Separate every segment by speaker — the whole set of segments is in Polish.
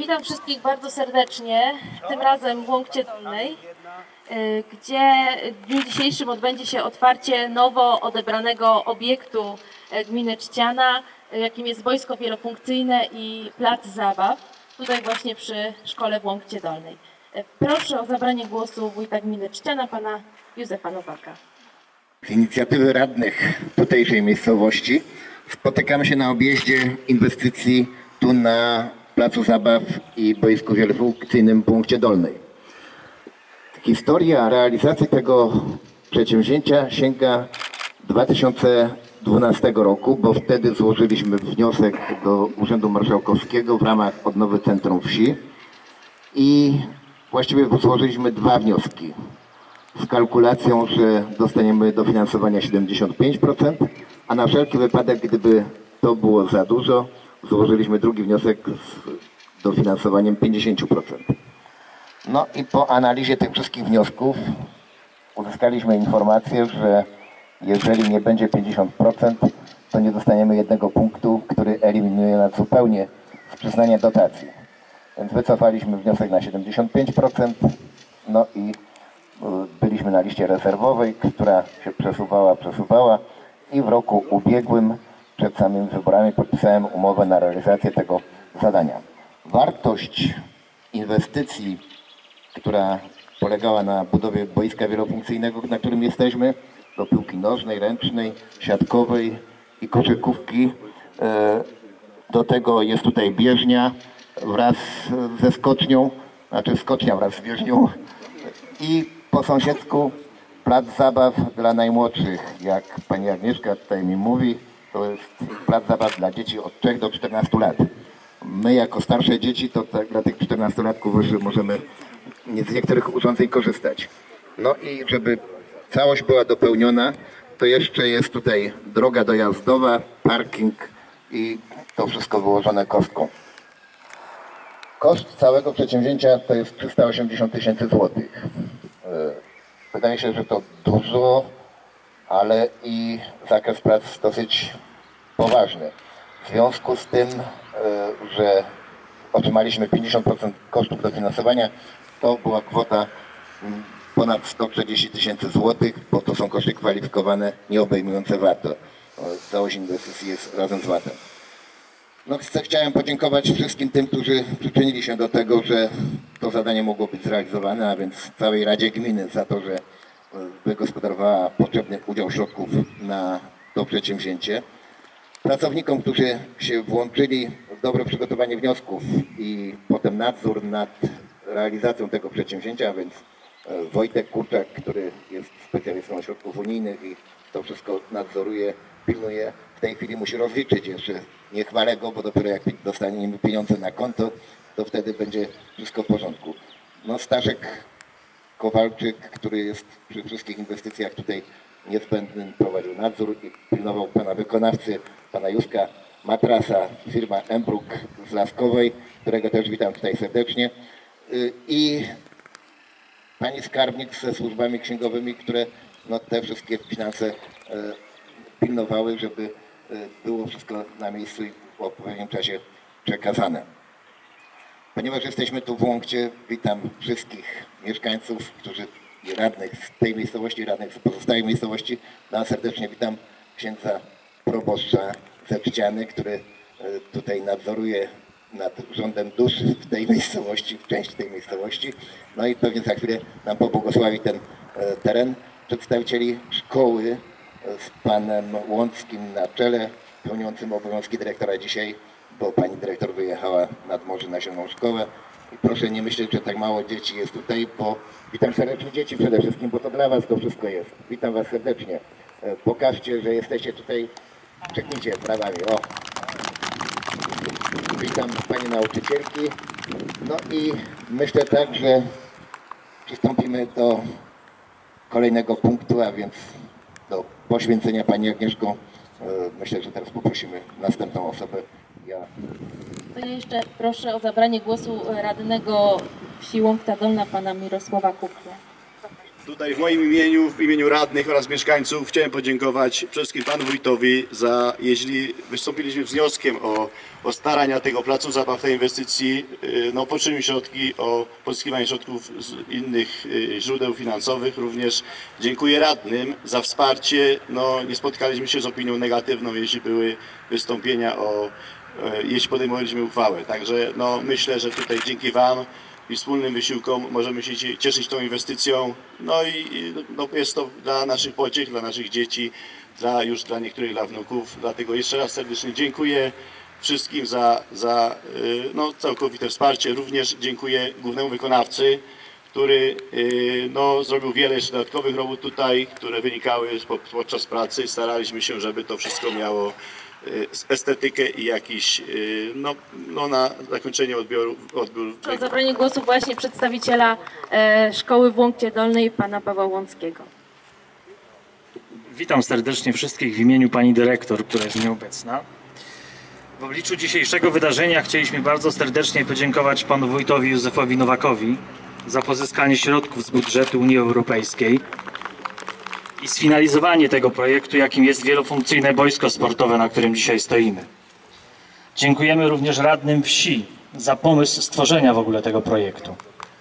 Speaker 1: Witam wszystkich bardzo serdecznie, tym razem w Łąkcie Dolnej, gdzie w dniu dzisiejszym odbędzie się otwarcie nowo odebranego obiektu gminy Trzciana, jakim jest boisko wielofunkcyjne i plac zabaw, tutaj właśnie przy szkole w Łąkcie Dolnej. Proszę o zabranie głosu wójta gminy Trzciana, pana Józefa Nowaka.
Speaker 2: Z inicjatywy radnych tutejszej miejscowości spotykamy się na objeździe inwestycji tu na placu zabaw i boisku wielofunkcyjnym w Łąkcie Dolnej. Historia realizacji tego przedsięwzięcia sięga 2012 roku, bo wtedy złożyliśmy wniosek do Urzędu Marszałkowskiego w ramach odnowy Centrum Wsi i właściwie złożyliśmy dwa wnioski z kalkulacją, że dostaniemy dofinansowania 75%, a na wszelki wypadek, gdyby to było za dużo, złożyliśmy drugi wniosek z dofinansowaniem 50%. No i po analizie tych wszystkich wniosków uzyskaliśmy informację, że jeżeli nie będzie 50%, to nie dostaniemy jednego punktu, który eliminuje nas zupełnie z przyznania dotacji. Więc wycofaliśmy wniosek na 75%, no i byliśmy na liście rezerwowej, która się przesuwała i w roku ubiegłym przed samymi wyborami podpisałem umowę na realizację tego zadania. Wartość inwestycji, która polegała na budowie boiska wielofunkcyjnego, na którym jesteśmy, do piłki nożnej, ręcznej, siatkowej i koszykówki. Do tego jest tutaj bieżnia wraz ze skocznią, znaczy skocznia wraz z bieżnią i po sąsiedzku plac zabaw dla najmłodszych. Jak pani Agnieszka tutaj mi mówi, to jest plac zabaw dla dzieci od 3 do 14 lat. My jako starsze dzieci to tak dla tych 14-latków już możemy z niektórych urządzeń korzystać. No i żeby całość była dopełniona, to jeszcze jest tutaj droga dojazdowa, parking i to wszystko wyłożone kostką. Koszt całego przedsięwzięcia to jest 380 000 złotych. Wydaje się, że to dużo, ale i zakres prac dosyć poważny. W związku z tym, że otrzymaliśmy 50% kosztów dofinansowania, to była kwota ponad 140 000 złotych, bo to są koszty kwalifikowane, nie obejmujące VAT-u. Całość inwestycji jest razem z VAT-em. No, chciałem podziękować wszystkim tym, którzy przyczynili się do tego, że to zadanie mogło być zrealizowane, a więc całej Radzie Gminy za to, że wygospodarowała potrzebny udział środków na to przedsięwzięcie. Pracownikom, którzy się włączyli w dobre przygotowanie wniosków i potem nadzór nad realizacją tego przedsięwzięcia, a więc Wojtek Kurczak, który jest specjalistą środków unijnych i to wszystko nadzoruje, pilnuje. W tej chwili musi rozliczyć jeszcze. Nie chwalę go, bo dopiero jak dostaniemy pieniądze na konto, to wtedy będzie wszystko w porządku. No, Staszek Kowalczyk, który jest przy wszystkich inwestycjach tutaj niezbędnym, prowadził nadzór i pilnował pana wykonawcy, pana Józka Matrasa, firma Embruk z Laskowej, którego też witam tutaj serdecznie. I pani skarbnik ze służbami księgowymi, które no, te wszystkie finanse pilnowały, żeby było wszystko na miejscu i w odpowiednim czasie przekazane. Ponieważ jesteśmy tu w Łąkcie, witam wszystkich mieszkańców, którzy i radnych z tej miejscowości, radnych z pozostałych miejscowości. No, serdecznie witam księdza proboszcza ze Trzciany, który tutaj nadzoruje nad rządem dusz w tej miejscowości, w części tej miejscowości. No i pewnie za chwilę nam pobłogosławi ten teren. Przedstawicieli szkoły z panem Łąckim na czele, pełniącym obowiązki dyrektora dzisiaj, bo pani dyrektor wyjechała nad morze na zieloną szkołę. I proszę nie myśleć, że tak mało dzieci jest tutaj, bo witam serdecznie dzieci przede wszystkim, bo to dla was to wszystko jest. Witam was serdecznie. Pokażcie, że jesteście tutaj. Czeknijcie brawami. O. Witam panie nauczycielki. No i myślę tak, że przystąpimy do kolejnego punktu, a więc do poświęcenia pani Agnieszką. Myślę, że teraz poprosimy następną osobę.
Speaker 1: To ja jeszcze proszę o zabranie głosu radnego wsi Łąkta Dolna, pana Mirosława Kuchnia.
Speaker 3: Tutaj w moim imieniu, w imieniu radnych oraz mieszkańców chciałem podziękować przede wszystkim panu wójtowi za, jeśli wystąpiliśmy z wnioskiem o starania tego placu zabaw, tej inwestycji, no potrzebujemy środki, o pozyskiwanie środków z innych źródeł finansowych. Również dziękuję radnym za wsparcie. No, nie spotkaliśmy się z opinią negatywną, jeśli były wystąpienia jeśli podejmowaliśmy uchwałę. Także no, myślę, że tutaj dzięki wam i wspólnym wysiłkom możemy się cieszyć tą inwestycją. No i no, jest to dla naszych pociech, dla naszych dzieci, już dla niektórych dla wnuków. Dlatego jeszcze raz serdecznie dziękuję wszystkim za no, całkowite wsparcie. Również dziękuję głównemu wykonawcy, który no, zrobił wiele jeszcze dodatkowych robót tutaj, które wynikały podczas pracy. Staraliśmy się, żeby to wszystko miało estetykę i jakiś, no na zakończenie odbór.
Speaker 1: O zabranie głosu właśnie przedstawiciela szkoły w Łąkcie Dolnej, pana Pawła Łąckiego.
Speaker 4: Witam serdecznie wszystkich w imieniu pani dyrektor, która jest nieobecna. W obliczu dzisiejszego wydarzenia chcieliśmy bardzo serdecznie podziękować panu wójtowi Józefowi Nowakowi za pozyskanie środków z budżetu Unii Europejskiej i sfinalizowanie tego projektu, jakim jest wielofunkcyjne boisko sportowe, na którym dzisiaj stoimy. Dziękujemy również radnym wsi za pomysł stworzenia w ogóle tego projektu.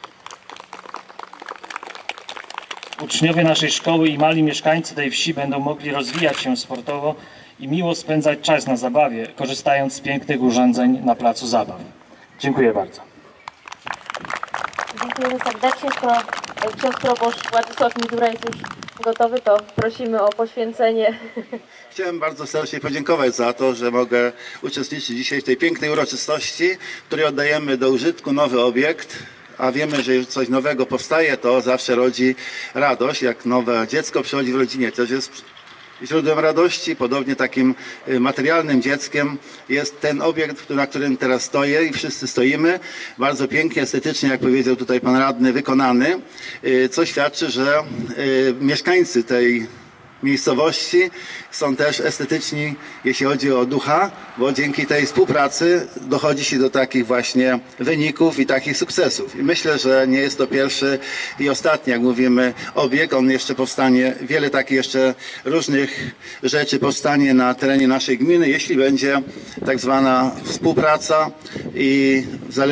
Speaker 4: Uczniowie naszej szkoły i mali mieszkańcy tej wsi będą mogli rozwijać się sportowo i miło spędzać czas na zabawie, korzystając z pięknych urządzeń na placu zabaw. Dziękuję bardzo.
Speaker 1: Dziękujemy serdecznie. To ksiądz proboszcz Władysław Midura jest już gotowy, to prosimy o poświęcenie.
Speaker 5: Chciałem bardzo serdecznie podziękować za to, że mogę uczestniczyć dzisiaj w tej pięknej uroczystości, w której oddajemy do użytku nowy obiekt. A wiemy, że już coś nowego powstaje, to zawsze rodzi radość. Jak nowe dziecko przychodzi w rodzinie, też jest źródłem radości. Podobnie takim materialnym dzieckiem jest ten obiekt, na którym teraz stoję i wszyscy stoimy. Bardzo pięknie, estetycznie, jak powiedział tutaj pan radny, wykonany, co świadczy, że mieszkańcy tej miejscowości są też estetyczni, jeśli chodzi o ducha, bo dzięki tej współpracy dochodzi się do takich właśnie wyników i takich sukcesów. I myślę, że nie jest to pierwszy i ostatni, jak mówimy, obiekt. On jeszcze powstanie, wiele takich jeszcze różnych rzeczy powstanie na terenie naszej gminy, jeśli będzie tak zwana współpraca i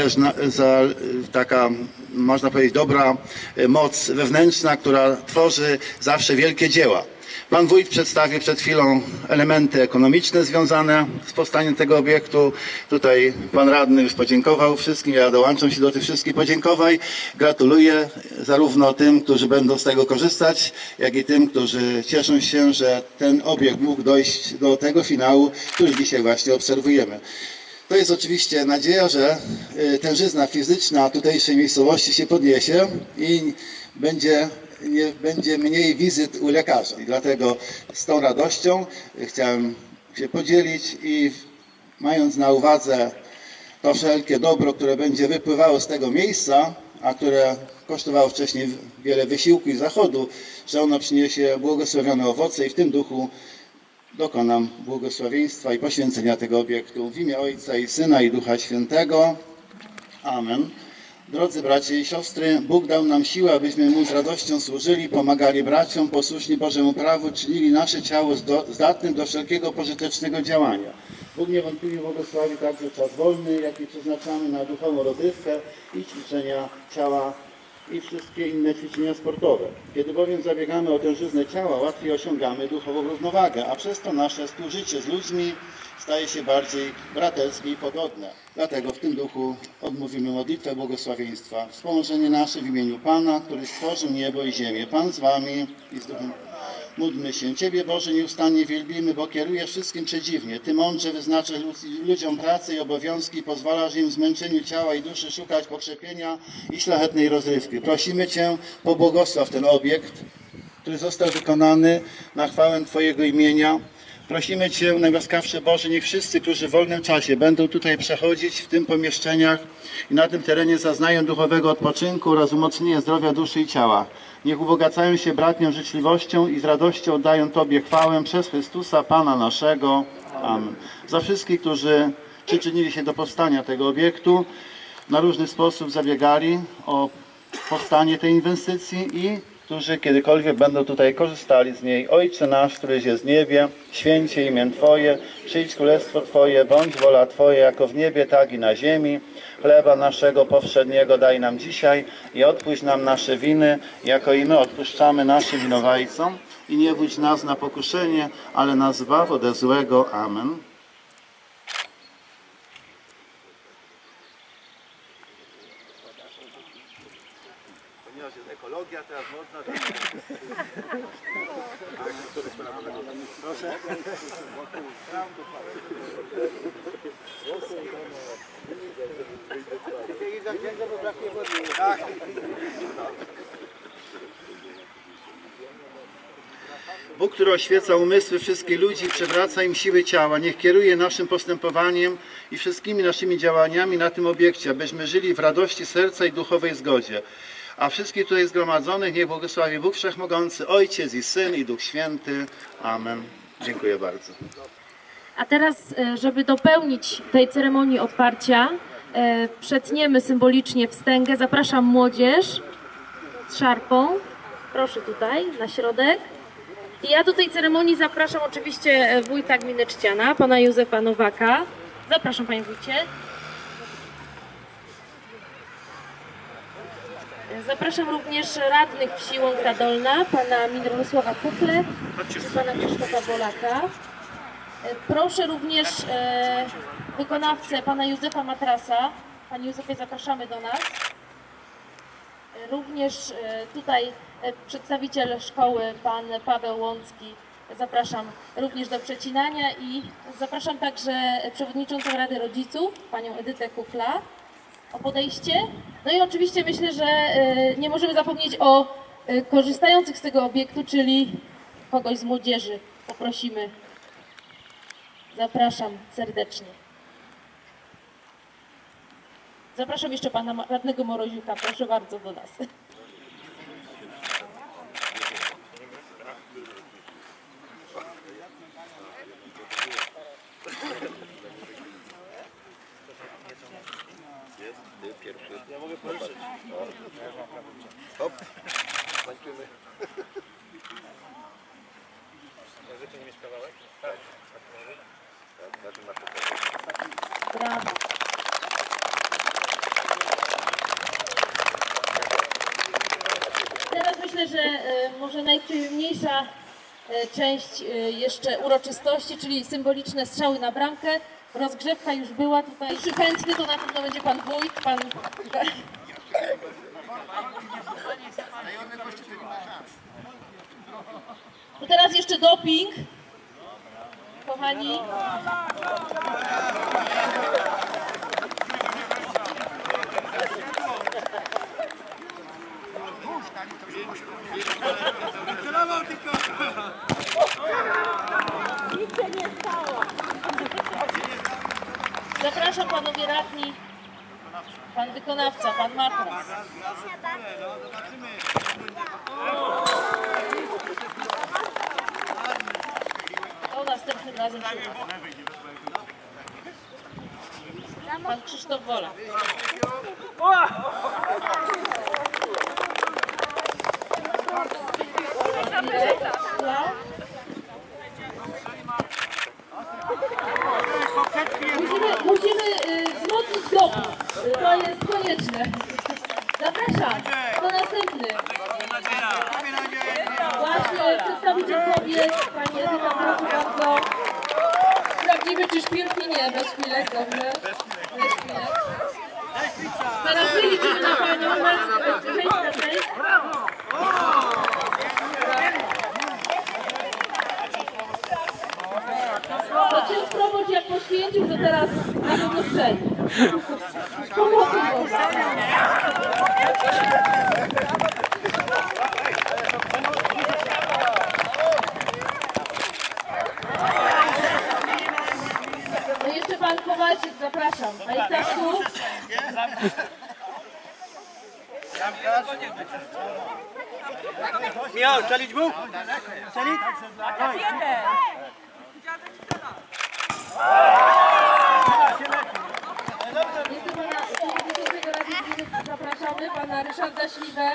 Speaker 5: taka, można powiedzieć, dobra moc wewnętrzna, która tworzy zawsze wielkie dzieła. Pan wójt przedstawił przed chwilą elementy ekonomiczne związane z powstaniem tego obiektu. Tutaj pan radny już podziękował wszystkim. Ja dołączam się do tych wszystkich podziękowań. Gratuluję zarówno tym, którzy będą z tego korzystać, jak i tym, którzy cieszą się, że ten obiekt mógł dojść do tego finału, który dzisiaj właśnie obserwujemy. To jest oczywiście nadzieja, że tężyzna fizyczna tutejszej miejscowości się podniesie i nie będzie mniej wizyt u lekarza. I dlatego z tą radością chciałem się podzielić i mając na uwadze to wszelkie dobro, które będzie wypływało z tego miejsca, a które kosztowało wcześniej wiele wysiłku i zachodu, że ono przyniesie błogosławione owoce i w tym duchu dokonam błogosławieństwa i poświęcenia tego obiektu w imię Ojca i Syna i Ducha Świętego. Amen. Drodzy bracia i siostry, Bóg dał nam siłę, abyśmy Mu z radością służyli, pomagali braciom, posłuszni Bożemu prawu, czynili nasze ciało zdatnym do wszelkiego pożytecznego działania. Bóg niewątpliwie błogosławi także czas wolny, jaki przeznaczamy na duchową rozrywkę i ćwiczenia ciała i wszystkie inne ćwiczenia sportowe. Kiedy bowiem zabiegamy o tężyznę ciała, łatwiej osiągamy duchową równowagę, a przez to nasze współżycie z ludźmi staje się bardziej braterskie i pogodne. Dlatego w tym duchu odmówimy modlitwę błogosławieństwa. Wspomożenie nasze w imieniu Pana, który stworzył niebo i ziemię. Pan z wami i z duchem. Módlmy się. Ciebie, Boże, nieustannie wielbimy, bo kierujesz wszystkim przedziwnie. Ty mądrze wyznaczasz ludziom pracę i obowiązki, pozwalasz im w zmęczeniu ciała i duszy szukać pokrzepienia i szlachetnej rozrywki. Prosimy Cię, pobłogosław ten obiekt, który został wykonany na chwałę Twojego imienia. Prosimy Cię, najłaskawszy Boże, niech wszyscy, którzy w wolnym czasie będą tutaj przechodzić w tym pomieszczeniach i na tym terenie zaznają duchowego odpoczynku oraz umocnienia zdrowia duszy i ciała. Niech ubogacają się bratnią życzliwością i z radością oddają Tobie chwałę przez Chrystusa, Pana naszego. Amen. Za wszystkich, którzy przyczynili się do powstania tego obiektu, na różny sposób zabiegali o powstanie tej inwestycji i którzy kiedykolwiek będą tutaj korzystali z niej. Ojcze nasz, któryś jest w niebie, święcie imię Twoje, przyjdź królestwo Twoje, bądź wola Twoja, jako w niebie, tak i na ziemi. Chleba naszego powszedniego daj nam dzisiaj i odpuść nam nasze winy, jako i my odpuszczamy naszym winowajcom. I nie wódź nas na pokuszenie, ale nas zbaw ode złego. Amen. Ponieważ jest ekologia, teraz można... Proszę. Bóg, który oświeca umysły wszystkich ludzi i przywraca im siły ciała, niech kieruje naszym postępowaniem i wszystkimi naszymi działaniami na tym obiekcie, abyśmy żyli w radości serca i duchowej zgodzie. A wszystkich tutaj zgromadzonych niech błogosławi Bóg Wszechmogący, Ojciec i Syn i Duch Święty. Amen. Dziękuję bardzo.
Speaker 1: A teraz, żeby dopełnić tej ceremonii otwarcia, przetniemy symbolicznie wstęgę. Zapraszam młodzież z szarpą. Proszę tutaj, na środek. I ja do tej ceremonii zapraszam oczywiście wójta gminy Trzciana, pana Józefa Nowaka. Zapraszam, panie wójcie. Zapraszam również radnych wsi Łąka Dolna, pana Mirosława Kukle i pana Krzysztofa Bolaka. Proszę również wykonawcę, pana Józefa Matrasa. Panie Józefie, zapraszamy do nas. Również tutaj przedstawiciel szkoły, pan Paweł Łącki. Zapraszam również do przecinania i zapraszam także przewodniczącą Rady Rodziców, panią Edytę Kukla, o podejście. No i oczywiście myślę, że nie możemy zapomnieć o korzystających z tego obiektu, czyli kogoś z młodzieży. Poprosimy. Zapraszam serdecznie. Zapraszam jeszcze pana radnego Moroziuka, proszę bardzo do nas.
Speaker 2: Ja mogę poruszyć. Hop. Tańczymy. Możecie nie mieć kawałek? Tak.
Speaker 1: Brawo. Teraz myślę, że może najprzyjemniejsza część jeszcze uroczystości, czyli symboliczne strzały na bramkę. Rozgrzewka już była tutaj. Chętny to na pewno będzie pan wójt, pan... To teraz jeszcze doping. Kochani. Zapraszam panowie radni, pan wykonawca, pan Matras. O, następnym razem się uda. Pan Krzysztof Wola. Musimy wzmocnić doping. To jest konieczne. Zapraszam. To następny. Właśnie przedstawiciel kobiet, pani Edyta, proszę bardzo. Sprawdzimy, czy szpilki nie, bez szpilek, dobrze. Bez szpilek. Teraz my liczymy na panią. Cześć. To ksiądz proboszcz jak poświęcił, to teraz na pewno strzeli. Pomocy Boże. No jeszcze pan Kowalczyk, zapraszam. Panie Staszku.
Speaker 6: Miał, strzelić mu? Strzelić?
Speaker 1: Jeszcze pana zapraszamy, pana Ryszarda. Ryszarda Śliwę.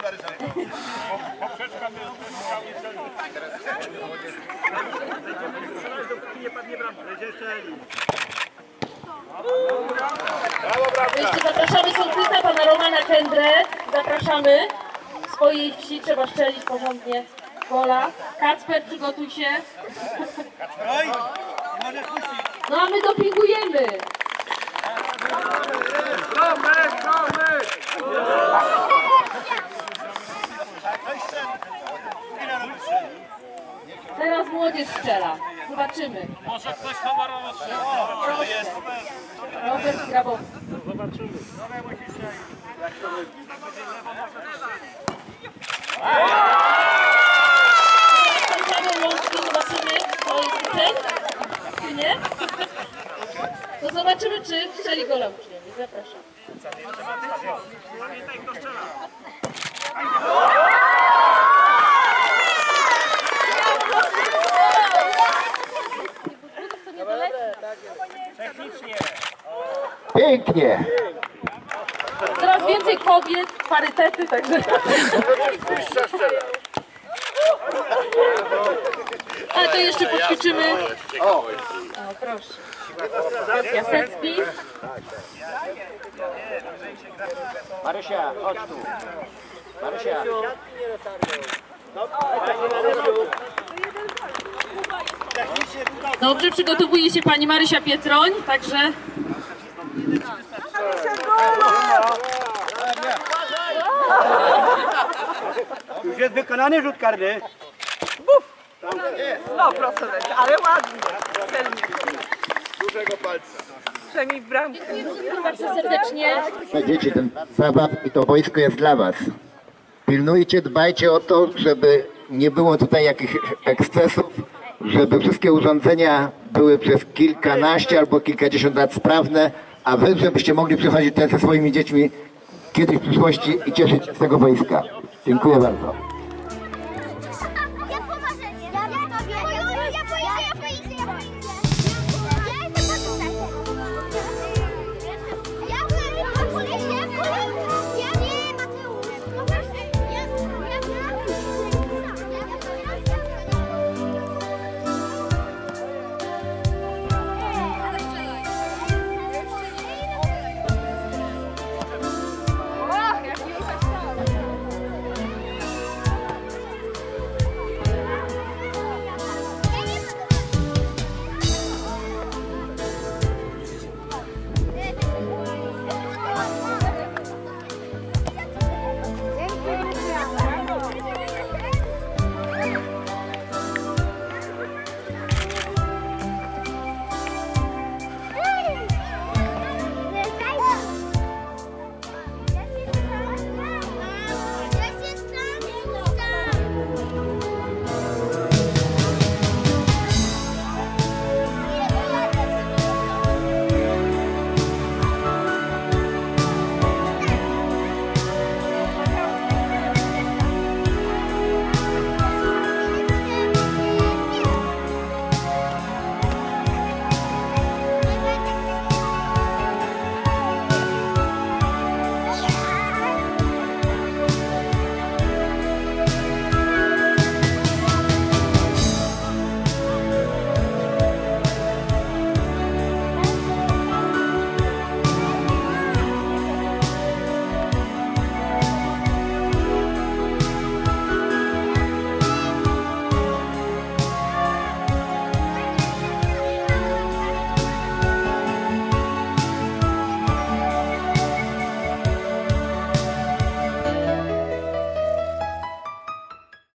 Speaker 1: Jeszcze zapraszamy sołtysa, pana Romana Kędrę. Zapraszamy. W swojej wsi trzeba szczelić porządnie pola. Kacper, przygotuj się. No a my dopingujemy. Teraz młodzież strzela. Zobaczymy.
Speaker 6: Może ktoś honorowo strzela. Jest.
Speaker 1: Robert Grabowski. Zobaczymy, to jest uczeń, czy nie? To zobaczymy, czy strzeli gola uczniowie. Zapraszam.
Speaker 6: Pamiętaj, kto strzela. Technicznie.
Speaker 2: Pięknie!
Speaker 1: Coraz więcej kobiet, parytety, także... Ale to jeszcze poćwiczymy. O, proszę. Piotr Jasecki.
Speaker 6: Marysia, chodź tu. Marysia.
Speaker 1: Dobrze, przygotowuje się pani Marysia Pietroń, także...
Speaker 6: Już jest wykonany rzut karny.
Speaker 7: 100%, ale ładnie. Dużego palca. Przynajmniej w bramce.
Speaker 1: Bardzo serdecznie.
Speaker 2: Dzieci, ten zabaw i to wojsko jest dla was. Pilnujcie, dbajcie o to, żeby nie było tutaj jakichś ekscesów, żeby wszystkie urządzenia były przez kilkanaście albo kilkadziesiąt lat sprawne, a wy, żebyście mogli przychodzić tutaj ze swoimi dziećmi kiedyś w przyszłości i cieszyć się z tego wojska. Dziękuję bardzo.